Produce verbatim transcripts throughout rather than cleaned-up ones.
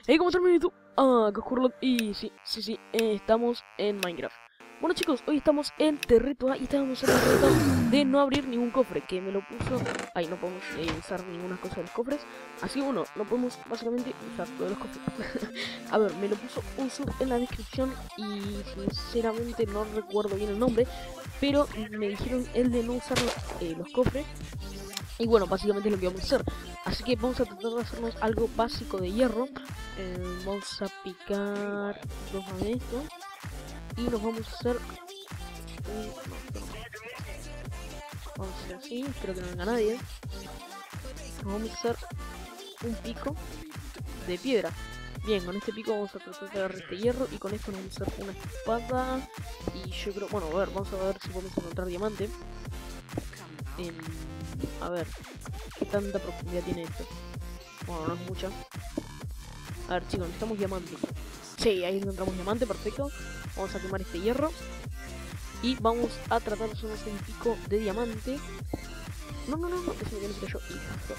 Hey, ¿cómo están, YouTube? Ah, Coscurlot. Y sí, sí, sí, eh, estamos en Minecraft. Bueno, chicos, hoy estamos en Territoa y estamos en el reto de no abrir ningún cofre, que me lo puso... Ahí no podemos eh, usar ninguna cosa de los cofres. Así, uno, no podemos básicamente usar lo de los cofres. A ver, me lo puso un sub en la descripción y sinceramente no recuerdo bien el nombre, pero me dijeron el de no usar eh, los cofres. Y bueno, básicamente es lo que vamos a hacer. Así que vamos a tratar de hacernos algo básico de hierro. Eh, vamos a picar dos de esto. Y nos vamos a hacer... un... no, esto no. Vamos a hacer así, espero que no venga nadie. Nos vamos a hacer un pico de piedra. Bien, con este pico vamos a tratar de agarrar este hierro. Y con esto nos vamos a hacer una espada. Y yo creo... bueno, a ver, vamos a ver si podemos encontrar diamante. Eh, a ver, ¿qué tanta profundidad tiene esto? Bueno, no es mucha. A ver, chicos, necesitamos diamante. Sí, ahí encontramos diamante, perfecto. Vamos a quemar este hierro. Y vamos a tratar de hacernos un pico de diamante. No, no, no, no, que se me viene yo.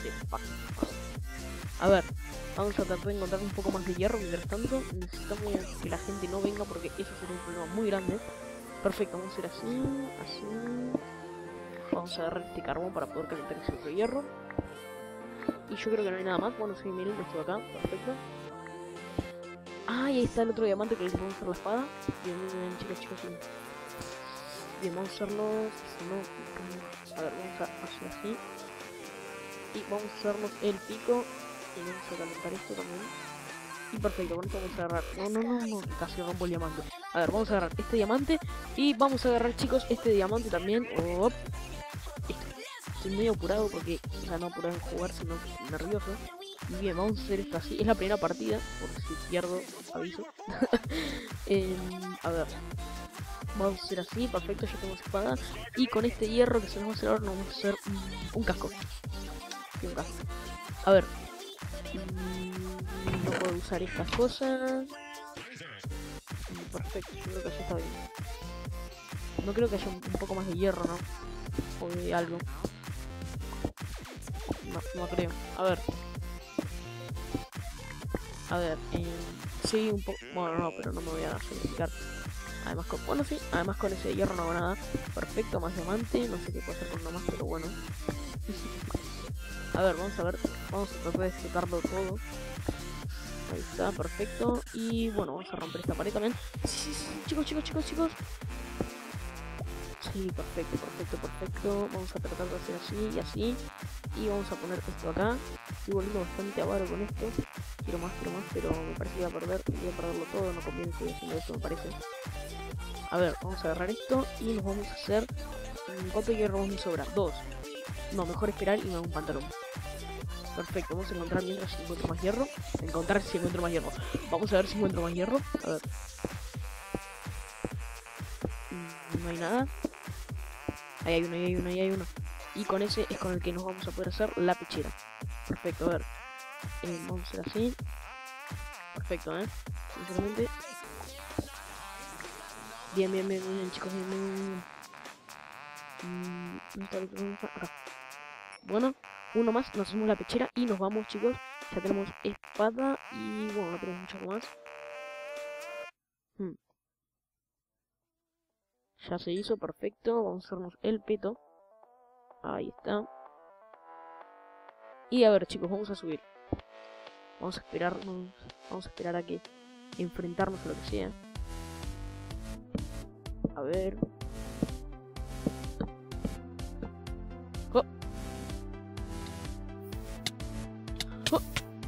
A ver, vamos a tratar de encontrar un poco más de hierro. Mientras tanto, necesitamos que la gente no venga porque eso sería un problema muy grande. Perfecto, vamos a hacer así, así. Vamos a agarrar este carbón para poder calentar ese otro hierro. Y yo creo que no hay nada más. Bueno, sí, miren, esto de acá, perfecto. Ah, y ahí está el otro diamante que les vamos a hacer la espada. Bien, bien, bien, chicos, chicos, bien. Bien, vamos a hacerlos... Si no, a ver, vamos a hacer así. Y vamos a hacernos el pico. Y vamos a calentar esto también. Y perfecto, con esto vamos a agarrar... No, no, no, no, casi rompo el diamante. A ver, vamos a agarrar este diamante. Y vamos a agarrar, chicos, este diamante también. Oh, estoy medio apurado porque, o sea, no apurado en jugar, sino nervioso. Y bien, vamos a hacer esto así. Es la primera partida, por si pierdo, aviso. eh, a ver. Vamos a hacer así, perfecto, ya tengo espada. Y con este hierro que se nos va a hacer ahora, nos vamos a hacer un, un casco. Y un casco. A ver. No puedo usar estas cosas. Perfecto, yo creo que ya está bien. No creo que haya un, un poco más de hierro, ¿no? O de algo. No, no creo. A ver. A ver, eh, sí, un poco... bueno, no, pero no me voy a sacrificar. Además con... bueno, sí, además con ese hierro no hago nada. Perfecto, más diamante. No sé qué puedo hacer con uno más, pero bueno. A ver, vamos a ver. Vamos a tratar de explotarlo todo. Ahí está, perfecto. Y bueno, vamos a romper esta pared también. Sí, sí, sí, chicos, chicos, chicos, chicos. Sí, perfecto, perfecto, perfecto. Vamos a tratar de hacer así y así. Y vamos a poner esto acá. Estoy volviendo bastante avaro con esto. Quiero más, quiero más, pero me parece que voy a perder. Voy a perderlo todo, no conviene seguir haciendo esto, me parece. A ver, vamos a agarrar esto y nos vamos a hacer... ¿cuánto hierro me sobra? Dos. No, mejor esperar y me hago un pantalón. Perfecto, vamos a encontrar mientras si encuentro más hierro. Encontrar si encuentro más hierro. Vamos a ver si encuentro más hierro. A ver. No hay nada. Ahí hay uno, ahí hay uno, ahí hay uno. Y con ese es con el que nos vamos a poder hacer la pechera. Perfecto, a ver. Eh, vamos a hacer así. Perfecto, eh. Sinceramente. Bien, bien, bien, bien, chicos, bien, bien, bien. Mm, ¿dónde está el otro? Acá. Bueno, uno más, nos hacemos la pechera y nos vamos, chicos. Ya tenemos espada y bueno, no tenemos mucho más. Hmm. Ya se hizo, perfecto. Vamos a hacernos el peto. Ahí está. Y a ver, chicos, vamos a subir. Vamos a esperarnos. Vamos a esperar a que enfrentarnos a lo que sea. A ver. ¡Oh! ¡Oh!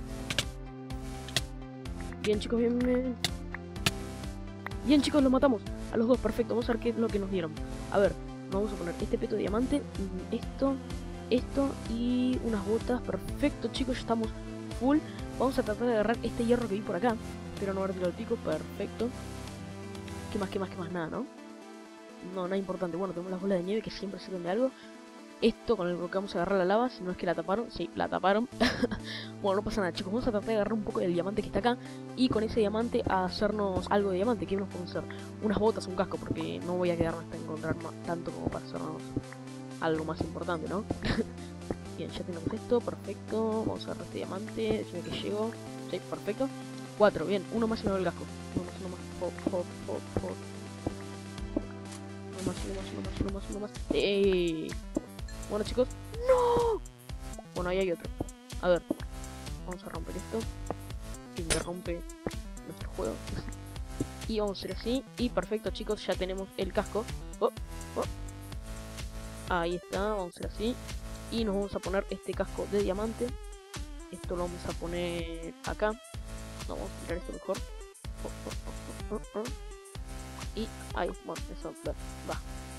Bien, chicos, bien, bien. Bien, chicos, los matamos. A los dos, perfecto. Vamos a ver qué es lo que nos dieron. A ver, vamos a poner este peto de diamante. Esto, esto y unas botas. Perfecto, chicos, ya estamos full. Vamos a tratar de agarrar este hierro que vi por acá. Pero no haber tirado el pico, perfecto. ¿Qué más, qué más, qué más? Nada, ¿no? No, nada importante. Bueno, tenemos las bolas de nieve que siempre sirven de algo. Esto con el que vamos a agarrar la lava, si no es que la taparon. Sí, la taparon. Bueno, no pasa nada, chicos. Vamos a tratar de agarrar un poco del diamante que está acá. Y con ese diamante a hacernos algo de diamante. ¿Qué nos podemos hacer? Unas botas, un casco, porque no voy a quedarme hasta encontrar más, tanto como para hacernos algo más importante, ¿no? Bien, ya tenemos esto, perfecto. Vamos a agarrar este diamante. Decime que llego. Sí, perfecto. Cuatro, bien. Uno más y me doy el casco. Uno más, uno más. Hop, hop, hop, hop. Uno más, uno más, uno más, uno más, uno más. ¡Eh! Bueno, chicos. ¡No! Bueno, ahí hay otro. A ver. Vamos a romper esto. Y me rompe nuestro juego. Y vamos a hacer así. Y perfecto, chicos. Ya tenemos el casco. Oh, oh. Ahí está. Vamos a hacer así. Y nos vamos a poner este casco de diamante. Esto lo vamos a poner acá. No, vamos a tirar esto mejor. Oh, oh, oh, oh, oh. Y ahí, bueno, eso va.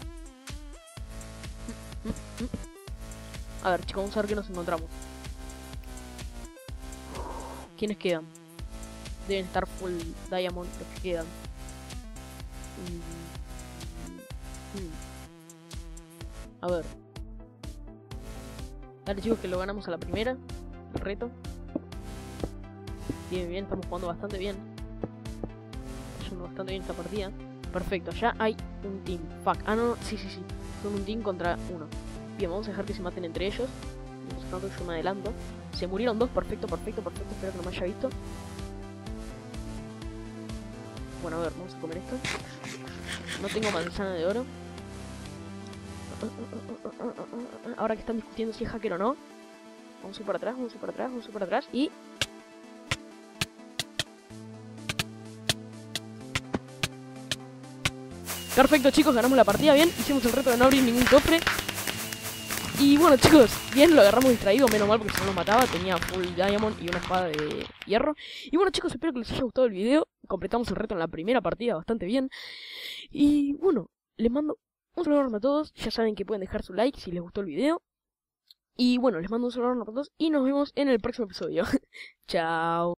A ver, chicos, vamos a ver qué nos encontramos. ¿Quiénes quedan? Deben estar full diamond los que quedan. A ver. Dale, chicos, que lo ganamos a la primera. El reto. Bien, bien, estamos jugando bastante bien. Estamos jugando bastante bien esta partida. Perfecto, ya hay un team. Fuck, ah no, sí, sí, sí. Son un team contra uno. Bien, vamos a dejar que se maten entre ellos. Mientras tanto yo me adelanto. Se murieron dos, perfecto, perfecto, perfecto. Espero que no me haya visto. Bueno, a ver, vamos a comer esto. No tengo manzana de oro. Ahora que están discutiendo si es hacker o no. Vamos a ir para atrás, vamos a ir para atrás, vamos a ir para atrás. Y... perfecto, chicos, ganamos la partida, bien. Hicimos el reto de no abrir ningún cofre. Y bueno, chicos, bien, lo agarramos distraído. Menos mal porque si no nos mataba. Tenía full diamond y una espada de hierro. Y bueno, chicos, espero que les haya gustado el video. Completamos el reto en la primera partida bastante bien. Y bueno, les mando un saludo enorme a todos. Ya saben que pueden dejar su like si les gustó el video. Y bueno, les mando un saludo enorme a todos. Y nos vemos en el próximo episodio. Chao.